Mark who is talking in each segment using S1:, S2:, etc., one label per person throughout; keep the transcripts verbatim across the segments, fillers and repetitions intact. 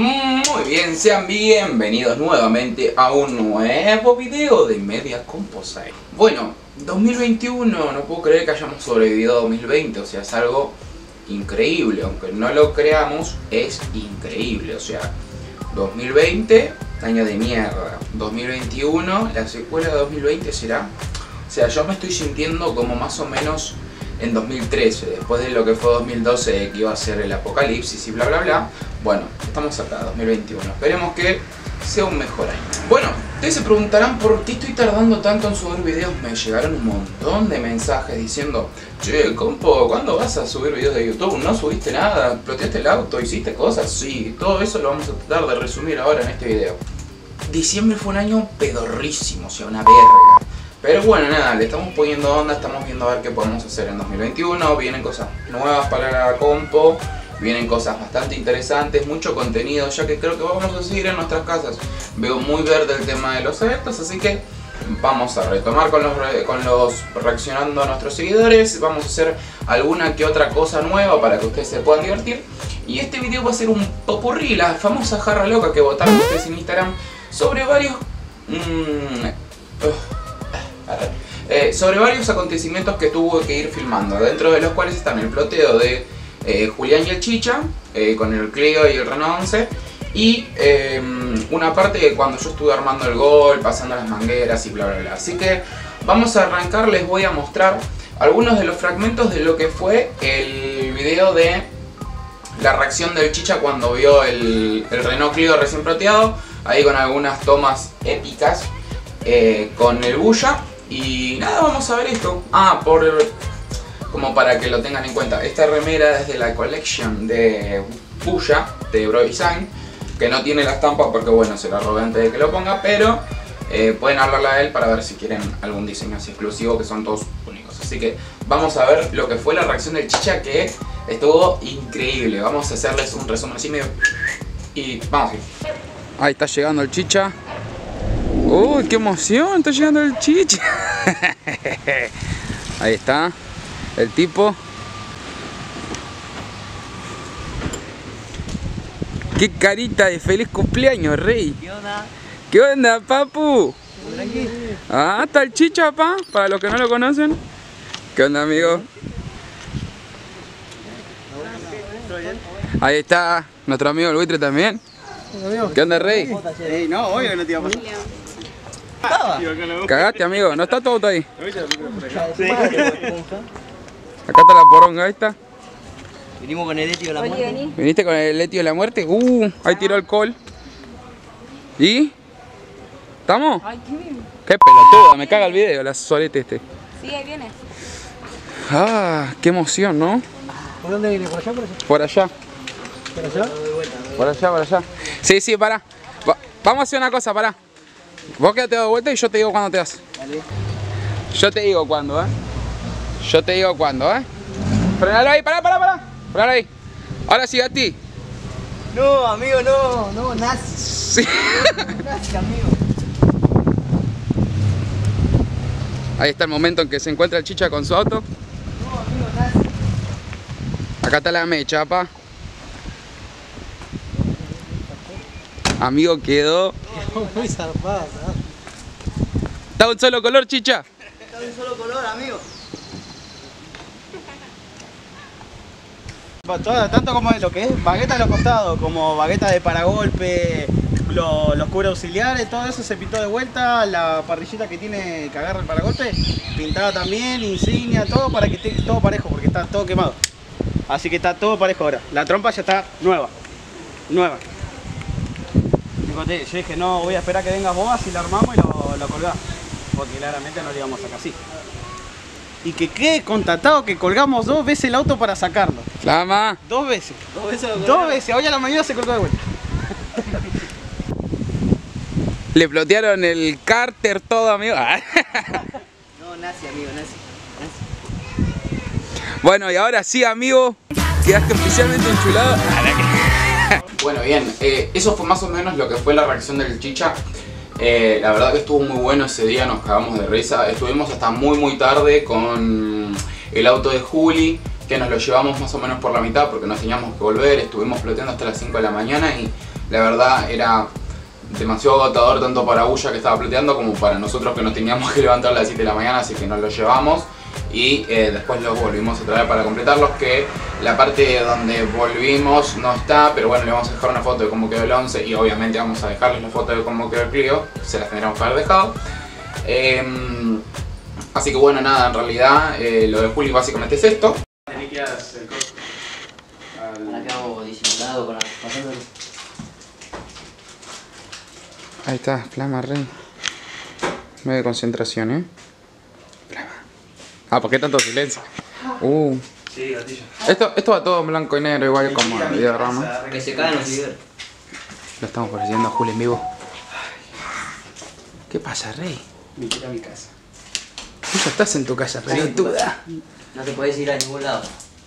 S1: Muy bien, sean bienvenidos nuevamente a un nuevo video de Media Composite. Bueno, dos mil veintiuno, no puedo creer que hayamos sobrevivido a dos mil veinte, o sea, es algo increíble, aunque no lo creamos, es increíble, o sea, dos mil veinte, año de mierda, dos mil veintiuno, la secuela de dos mil veinte será, o sea, yo me estoy sintiendo como más o menos en dos mil trece, después de lo que fue dos mil doce, que iba a ser el apocalipsis y bla bla bla. Bueno, estamos acá, dos mil veintiuno, esperemos que sea un mejor año. Bueno, ustedes se preguntarán por qué estoy tardando tanto en subir videos. Me llegaron un montón de mensajes diciendo: che, compo, ¿cuándo vas a subir videos de YouTube? ¿No subiste nada? ¿Ploteaste el auto? ¿Hiciste cosas? Sí, todo eso lo vamos a tratar de resumir ahora en este video. Diciembre fue un año pedorrísimo, o sea, una verga. Pero bueno, nada, le estamos poniendo onda, estamos viendo a ver qué podemos hacer en dos mil veintiuno. Vienen cosas nuevas para la compo, vienen cosas bastante interesantes, mucho contenido, ya que creo que vamos a seguir en nuestras casas. Veo muy verde el tema de los eventos, así que vamos a retomar con los, con los reaccionando a nuestros seguidores. Vamos a hacer alguna que otra cosa nueva para que ustedes se puedan divertir. Y este video va a ser un popurrí, la famosa jarra loca que votaron ustedes en Instagram sobre varios... Mmm, uh, Eh, sobre varios acontecimientos que tuvo que ir filmando, dentro de los cuales están el ploteo de eh, Julián y el Chicha, eh, con el Clio y el Renault once, y eh, una parte de cuando yo estuve armando el gol, pasando las mangueras y bla bla bla. Así que vamos a arrancar, les voy a mostrar algunos de los fragmentos de lo que fue el video de la reacción del Chicha cuando vio el, el Renault Clio recién ploteado, ahí con algunas tomas épicas eh, con el Bulla. Y nada, vamos a ver esto. Ah, por como para que lo tengan en cuenta, esta remera es de la collection de Bulla, de Bro Design, que no tiene la estampa porque bueno, se la robé antes de que lo ponga, pero eh, pueden hablarle a él para ver si quieren algún diseño así exclusivo, que son todos únicos. Así que vamos a ver lo que fue la reacción del Chicha, que estuvo increíble. Vamos a hacerles un resumen así medio... y vamos a ir. Ahí está llegando el Chicha. ¡Uy, qué emoción! Está llegando el Chicha. Ahí está el tipo. ¡Qué carita de feliz cumpleaños, Rey!
S2: ¿Qué onda?
S1: ¿Qué onda, papu?
S2: Tranqui.
S1: Ah, está el Chicha, pa, para los que no lo conocen. ¿Qué onda, amigo? Ahí está nuestro amigo el buitre también. ¿Qué onda, Rey?
S2: Hey, no, obvio que no te iba a pasar.
S1: Cagaste, amigo, no está tu auto ahí.
S2: Sí.
S1: Acá está la poronga, ahí está.
S2: Vinimos con el Etio de la muerte.
S1: ¿Viniste con el Etio de la muerte? Uh, ahí tiró alcohol. ¿Y? ¿Estamos? Qué pelotuda, me caga el video, la solete este.
S3: Sí, ahí viene.
S1: Ah, qué emoción, ¿no?
S2: ¿Por dónde viene? ¿Por allá?
S1: Por allá.
S2: ¿Por allá?
S1: Por allá, por allá. Sí, sí, pará. Va, vamos a hacer una cosa, pará. Vos quédate de vuelta y yo te digo cuándo te vas.
S2: Dale.
S1: Yo te digo cuándo, ¿eh? Yo te digo cuándo, ¿eh? Frenalo ahí, pará, pará, pará. Frenalo ahí. Ahora sí, a ti.
S2: No, amigo, no, no, nazi.
S1: Sí.
S2: Nazi, amigo.
S1: Ahí está el momento en que se encuentra el Chicha con su auto.
S2: No, amigo, nazi.
S1: Acá está la mecha, pa. Amigo, quedó.
S2: Muy zarpada, ¿sabes?
S1: ¿Está un solo color, Chicha?
S2: Está de un solo color, amigo. Tanto como lo que es bagueta a los costados, como bagueta de paragolpe, lo, los cubre auxiliares, todo eso se pintó de vuelta. La parrillita que tiene que agarra el paragolpe, pintada también, insignia, todo para que esté todo parejo, porque está todo quemado. Así que está todo parejo ahora. La trompa ya está nueva, nueva. Yo dije, no, voy a esperar que vengas vos, así la armamos y lo, lo colgás. Porque claramente no le íbamos a sacar así. Y que quede constatado que colgamos dos veces el auto para sacarlo.
S1: Flama.
S2: Dos veces. Dos veces lo Dos veces. Hoy a la mañana se colgó de vuelta.
S1: Le plotearon el cárter todo, amigo.
S2: No, nazi, amigo, nazi. nazi.
S1: Bueno, y ahora sí, amigo, quedaste oficialmente enchulado. Bueno, bien, eh, eso fue más o menos lo que fue la reacción del Chicha. Eh, la verdad que estuvo muy bueno ese día, nos cagamos de risa. Estuvimos hasta muy muy tarde con el auto de Juli, que nos lo llevamos más o menos por la mitad porque nos teníamos que volver. Estuvimos floteando hasta las cinco de la mañana y La verdad era demasiado agotador tanto para Bulla que estaba plateando como para nosotros que nos teníamos que levantar a las siete de la mañana, así que nos lo llevamos y eh, después los volvimos a traer para completarlos, que la parte donde volvimos no está, pero bueno, le vamos a dejar una foto de cómo quedó el once y obviamente vamos a dejarles la foto de cómo quedó el Clio, se las tendremos que haber dejado. Eh, así que bueno, nada, en realidad eh, lo de Juli básicamente es esto.
S2: Tenés que hacer el costo.
S3: Ahora que hago disimulado con la pasando.
S1: Ahí está, Flama Rey. Medio de concentración, ¿eh? Flama. Ah, ¿por qué tanto silencio? Uh.
S2: Sí, gatillo.
S1: Esto, esto va todo en blanco y negro, igual como el video de Rama.
S3: Que se caen los videos.
S1: Lo estamos ofreciendo a Juli en vivo. ¿Qué pasa, Rey?
S2: Me quiero a mi casa.
S1: Tú ya estás en tu casa, pelotuda.
S3: No te podés ir a ningún lado.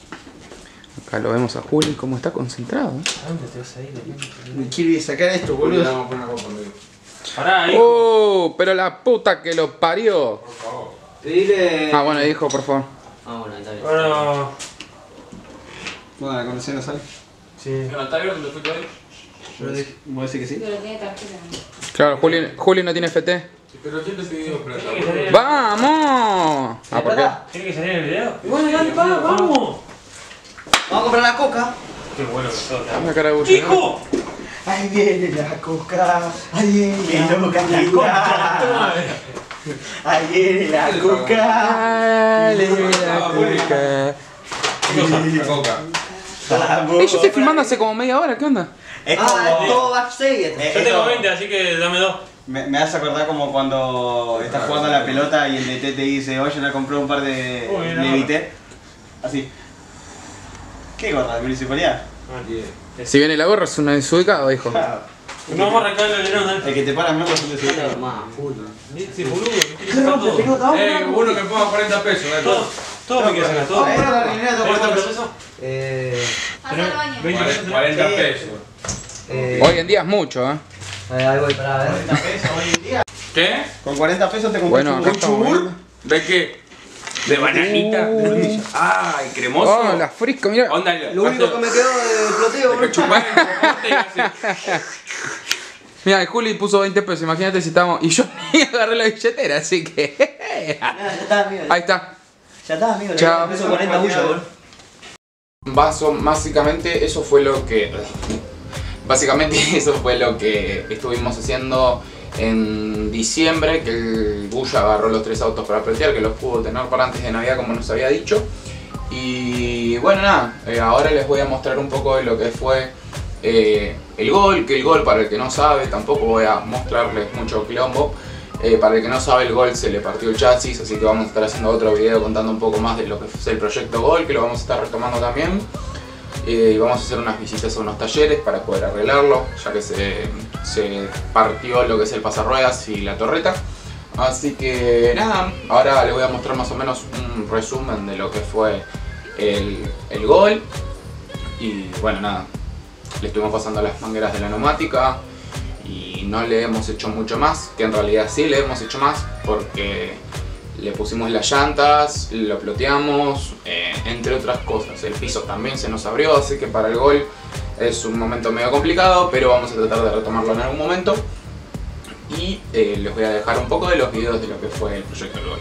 S1: Acá lo vemos a Juli como está concentrado.
S4: ¿A dónde te vas a ir?
S2: Me quiero sacar esto, boludo.
S4: Pará, hijo.
S1: ¡Oh! Pero la puta que lo parió.
S3: Pedile.
S1: Ah, bueno, dijo, por favor.
S3: Ah, bueno, está bien.
S4: Bueno.
S2: Bueno, la conexión no sale.
S4: Sí.
S1: ¿Está bien donde fuiste hoy?
S2: Yo decís, ¿vos decís que sí?
S5: Pero tiene tarjeta.
S1: Claro, Juli, Juli no tiene F T.
S6: Pero ¿quién te pidió plata?
S4: ¿Tiene que salir,
S1: ¡Vamos! Ah, ¿por qué?
S4: ¿Tiene que salir en el video?
S3: Bueno, dale, pa, vamos. Vamos a comprar la coca.
S4: Qué bueno que sos.
S1: Una cara de bulla.
S4: ¡Hijo!
S2: Ahí viene la coca. Ahí viene la coca. Ahí viene la coca.
S1: Dale la coca.
S6: La coca.
S1: Ey, yo estoy filmando hace como media hora, ¿qué onda?
S2: Es
S3: Ah, es
S2: como...
S3: todo backstage. esto.
S2: Eh,
S4: Yo tengo
S2: esto-
S4: veinte, así que dame dos.
S2: Me, me hace acordar como cuando estás jugando a la pelota y el D T te dice, oye, no compré un par de
S4: Uy, no.
S2: Levité. Así. ¿Qué gorra? ¿De municipalidad?
S1: Si viene la gorra es un desubicado, hijo.
S4: No vamos a arrancar el alerón, dale.
S2: El que te para menos es un
S3: Dale,
S2: desubicado.
S3: más, full.
S4: Sí, boludo, me quiere sacar todo.
S6: Eh, uno que ponga cuarenta pesos, dale.
S4: Todo, todo me quiere sacar, todo.
S2: Ahí está la reunión,
S4: ¿Tenés
S2: todo
S4: cuántos
S2: por
S4: pesos?
S3: Eh.
S5: Pasa al baño.
S4: veinte
S6: Cuare-
S4: pesos.
S6: cuarenta
S2: Sí.
S6: pesos.
S3: Eh.
S1: Hoy en día es mucho, ¿eh?
S3: eh, Ahí voy para ver.
S2: cuarenta pesos hoy en día.
S6: ¿Qué?
S2: Con cuarenta pesos te compras
S1: Bueno,
S2: un
S1: acá estamos
S2: chubur.
S1: viendo.
S6: ¿De qué? ¿De bananita?
S1: Uh.
S6: ¿De frutilla? ¡Ay, cremoso!
S1: Oh, la frisco, mira.
S6: Onda,
S3: Lo único que me quedó de ploteo,
S6: de
S3: boludo.
S6: chupar el popote y así.
S1: Mira, el Juli puso veinte pesos, imagínate si estamos. Y yo ni agarré la billetera, así que.
S3: Ah, ya está, amigo.
S1: Ahí está.
S3: Ya está, amigo.
S1: Chao.
S3: Peso cuarenta bulla, boludo.
S1: Vaso, básicamente eso fue lo que. Básicamente eso fue lo que estuvimos haciendo en diciembre, que el Bulla agarró los tres autos para pretear, que los pudo tener para antes de Navidad como nos había dicho. Y bueno, nada, eh, ahora les voy a mostrar un poco de lo que fue eh, el Gol, que el Gol, para el que no sabe, tampoco voy a mostrarles mucho quilombo. Eh, para el que no sabe, el Gol se le partió el chasis, así que vamos a estar haciendo otro video contando un poco más de lo que es el proyecto Gol, que lo vamos a estar retomando también. Eh, y vamos a hacer unas visitas a unos talleres para poder arreglarlo, ya que se, se partió lo que es el pasarruedas y la torreta. Así que nada, ahora les voy a mostrar más o menos un resumen de lo que fue el, el Gol. Y bueno, nada, le estuvimos pasando las mangueras de la neumática y no le hemos hecho mucho más, que en realidad sí le hemos hecho más porque le pusimos las llantas, lo ploteamos, eh, entre otras cosas. El piso también se nos abrió, así que para el Gol es un momento medio complicado, pero vamos a tratar de retomarlo en algún momento. Y eh, les voy a dejar un poco de los videos de lo que fue el proyecto del Gol.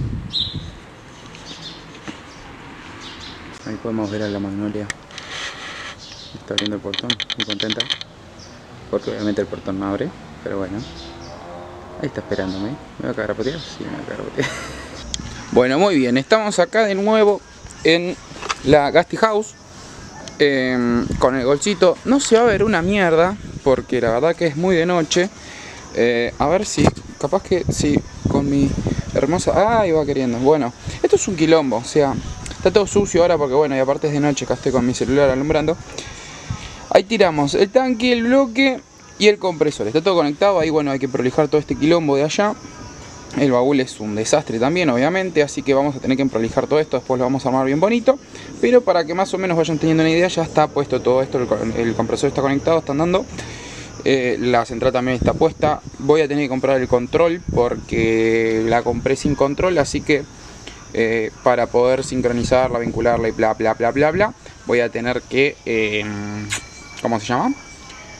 S1: Ahí podemos ver a la Magnolia. Está abriendo el portón, muy contenta. Porque obviamente el portón no abre, pero bueno. Ahí está esperándome. ¿Me va a cagar a potear? Sí, me va a cagar a potear. Bueno, muy bien. Estamos acá de nuevo en la Gasti House. Eh, con el Golcito. No se va a ver una mierda, porque la verdad que es muy de noche. Eh, a ver si, capaz que sí, con mi hermosa... ¡Ay, va queriendo! Bueno, esto es un quilombo, o sea, está todo sucio ahora porque bueno, y aparte es de noche, acá estoy con mi celular alumbrando. Ahí tiramos el tanque, el bloque y el compresor. Está todo conectado, ahí bueno, hay que prolijar todo este quilombo de allá. El baúl es un desastre también, obviamente, así que vamos a tener que prolijar todo esto, después lo vamos a armar bien bonito. Pero para que más o menos vayan teniendo una idea, ya está puesto todo esto, el, el compresor está conectado, está andando. Eh, la central también está puesta. Voy a tener que comprar el control porque la compré sin control, así que eh, para poder sincronizarla, vincularla y bla bla bla bla bla, voy a tener que, eh, ¿cómo se llama?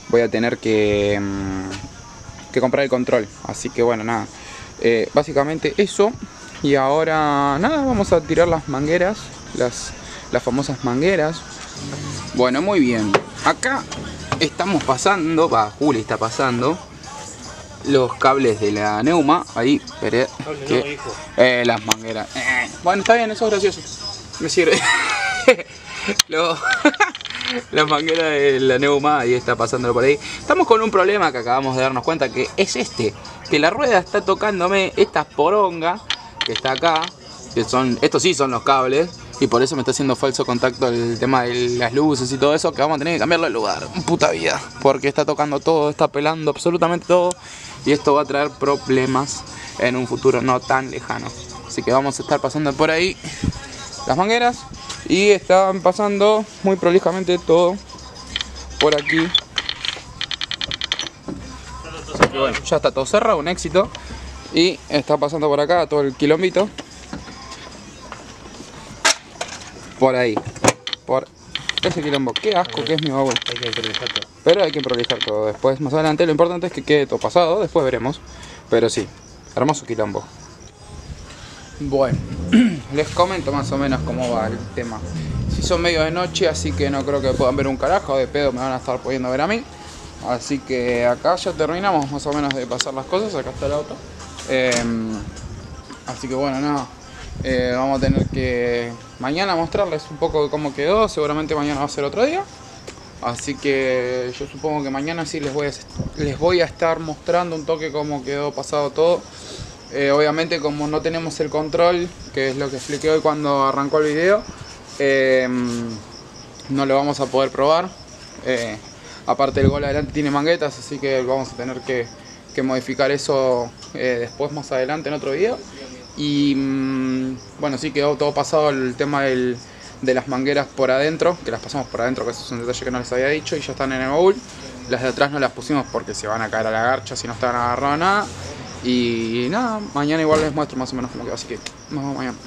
S1: voy a tener que, mmm, que comprar el control. Así que bueno, nada, eh, básicamente eso. Y ahora nada, vamos a tirar las mangueras, las, las famosas mangueras. Bueno, muy bien, acá estamos pasando, va, Juli está pasando los cables de la Neuma. Ahí, esperé, que,
S4: no, hijo.
S1: Eh, las mangueras. Eh, bueno, está bien, eso es gracioso, me sirve. Lo, las mangueras de la Neuma, ahí está pasándolo por ahí. Estamos con un problema que acabamos de darnos cuenta, que es este, que la rueda está tocándome esta poronga que está acá, que son, estos sí son los cables, y por eso me está haciendo falso contacto el tema de las luces y todo eso, que vamos a tener que cambiarlo de lugar, puta vida, porque está tocando todo, está pelando absolutamente todo, y esto va a traer problemas en un futuro no tan lejano. Así que vamos a estar pasando por ahí las mangueras, y están pasando muy prolijamente todo por aquí. Así que bueno, ya está todo cerrado, un éxito. Y está pasando por acá todo el quilombito. Por ahí. Por ese quilombo. Qué asco que es mi baúl.
S4: Hay que prolijar todo.
S1: Pero hay que prolijar todo después. Más adelante lo importante es que quede todo pasado. Después veremos. Pero sí, hermoso quilombo. Bueno, les comento más o menos cómo va el tema. Si son medio de noche, así que no creo que puedan ver un carajo. De pedo me van a estar pudiendo ver a mí. Así que acá ya terminamos más o menos de pasar las cosas. Acá está el auto. Eh, así que bueno, nada, eh, vamos a tener que mañana mostrarles un poco de cómo quedó. Seguramente mañana va a ser otro día. Así que yo supongo que mañana sí les voy a, les voy a estar mostrando un toque cómo quedó pasado todo. Eh, obviamente como no tenemos el control, que es lo que expliqué hoy cuando arrancó el video, eh, no lo vamos a poder probar. Eh, aparte el gol adelante tiene manguetas, así que vamos a tener que, que modificar eso eh, después más adelante en otro video. Y mmm, bueno, sí quedó todo pasado el tema del, de las mangueras por adentro, que las pasamos por adentro, que eso es un detalle que no les había dicho, y ya están en el baúl. Las de atrás no las pusimos porque se van a caer a la garcha si no están agarradas nada. Y nada, mañana igual les muestro más o menos cómo quedó, así que nos vemos mañana.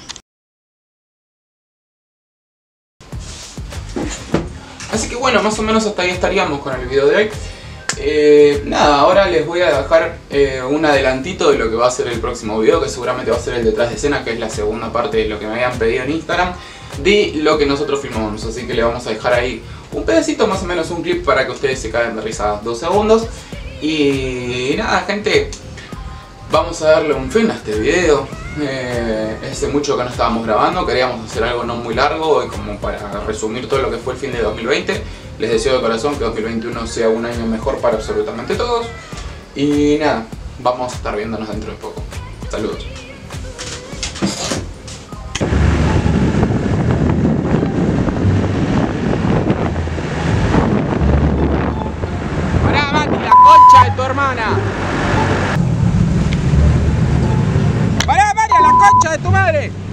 S1: Así que bueno, más o menos hasta ahí estaríamos con el video de hoy. Eh, nada, ahora les voy a dejar eh, un adelantito de lo que va a ser el próximo video, que seguramente va a ser el detrás de escena, que es la segunda parte de lo que me habían pedido en Instagram, de lo que nosotros filmamos. Así que le vamos a dejar ahí un pedacito, más o menos un clip, para que ustedes se caigan de risa dos segundos. Y nada, gente, vamos a darle un fin a este video. Eh, hace mucho que no estábamos grabando, queríamos hacer algo no muy largo y como para resumir todo lo que fue el fin de dos mil veinte. Les deseo de corazón que dos mil veintiuno sea un año mejor para absolutamente todos. Y nada, vamos a estar viéndonos dentro de poco. Saludos. Pará, Mati, la concha de tu hermana. ¡Pará, María, la concha de tu madre!